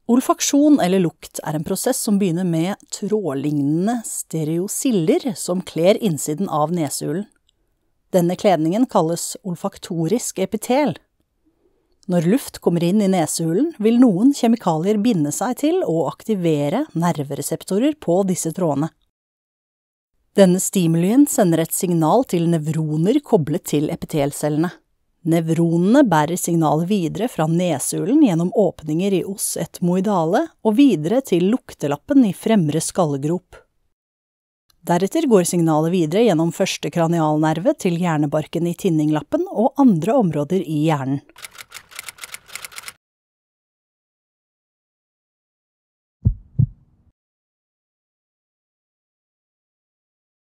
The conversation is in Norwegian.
Olfaksjon eller lukt er en prosess som begynner med trådlignende stereosiller som kler innsiden av nesehulen. Denne kledningen kalles olfaktorisk epitel. Når luft kommer inn i nesehulen, vil noen kjemikalier binde seg til og aktivere nervereseptorer på disse trådene. Denne stimulien sender et signal til nevroner koblet til epitelcellene. Nevronene bærer signalet videre fra nesehulen gjennom åpninger i os etmoidale og videre til luktelappen i fremre skallegrop. Deretter går signalet videre gjennom første kranialnerve til hjernebarken i tinninglappen og andre områder i hjernen.